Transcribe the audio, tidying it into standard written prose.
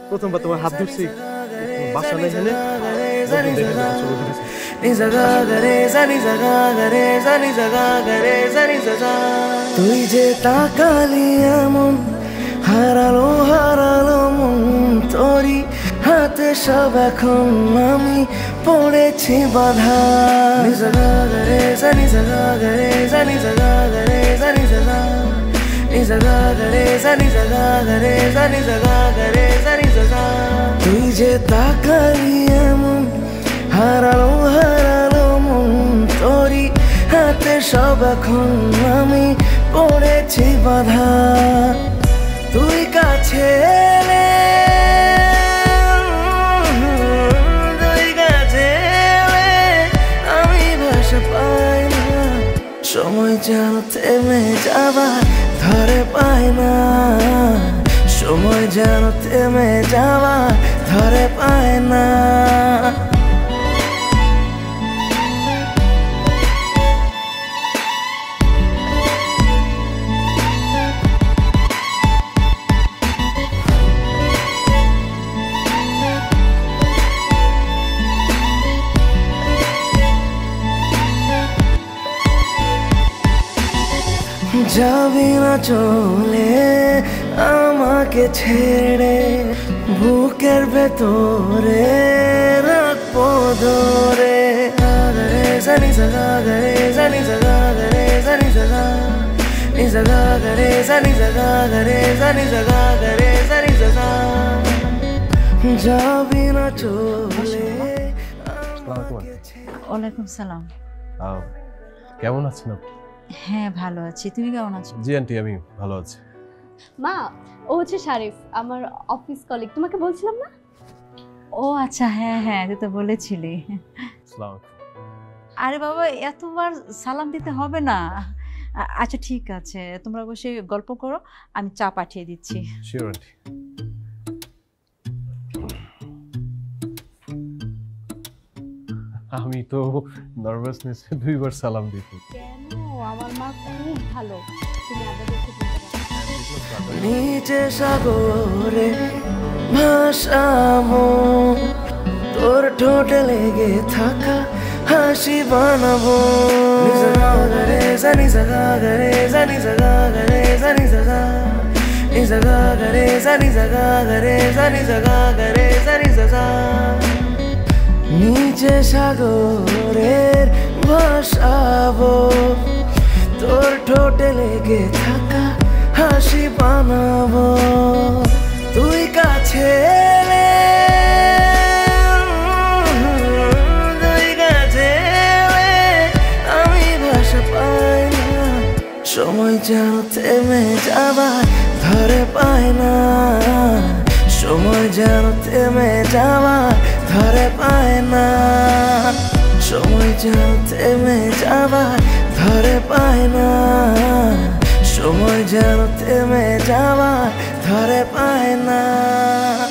প্রথমবার তোমার হাত ধরছি বাসা নাই হেনে তুই যে তাকালি এমন হারালো হারালো মন তোরি হাতে সব এখন আমি পড়েছি বাধা নিজাগারে জানি জাগারে জানি জাগারে জানি জাগা নিজাগারে জানি জাগারে জানি জাগারে জানি জাগা তুই যে তাকালি এমন হারালো হারালো মন তোরি হাতে সব এখন আমি পড়েছি বাধা তুই কাছে এলে তুই কাছে এলে আমি ভাষা পাই না সময় যেন থেমে যাবার ধরে পায় না সময় যেন থেমে যাবার ধরে পায় না যাবি না চলে আমাকে ছেড়ে বুকের ভেতরে রাখবো ধরে জানি জাগারে জানি জাগারে জানি জাগা জাগারে জানি জাগারে জানি জাগারে জানি জাগা যাবি না চলে। ওয়ালাইকুম সালাম। কেমন আছেন? হ্যাঁ ভালো আছি, তুমি কেমন আছো? জি আন্টি আমি ভালো আছি। মা ও হচ্ছে শারিফ, আমার অফিস কলিগ, তোমাকে বলছিলাম না? ও আচ্ছা, হ্যাঁ হ্যাঁ তুই তো বলেছিলি। আরে বাবা এতবার সালাম দিতে হবে না। আচ্ছা ঠিক আছে, তোমরা বসে গল্প করো, আমি চা পাঠিয়ে দিচ্ছি। Sure aunty. আমি তো নার্ভাসনেস দুইবার সালাম দিতে। কেন? আমার মা খুব ভালো, তুমি আগে দেখে নিচে সাগরে ভাসাবো তোর ঠোঁটে লেগে থাকা হাসি বানাবো জাগারে জানি জাগারে জানি জাগারে জানি জাগা জাগারে জানি জাগারে জানি জাগারে জানি জাগা নিচে সাগরের ভাসাবো তোর ঠোঁটে লেগে থাকা হাসি বানাবো তুই কাছে এলে তুই কাছে এলে আমি ভাষা পাই না সময় যেন থেমে যাবার ধরে পায় না সময় যেন থেমে যাবার ধরে পায় না সময় যেন থেমে যাবার ধরে পায় না সময় যেন থেমে যাবার ধরে পায় না।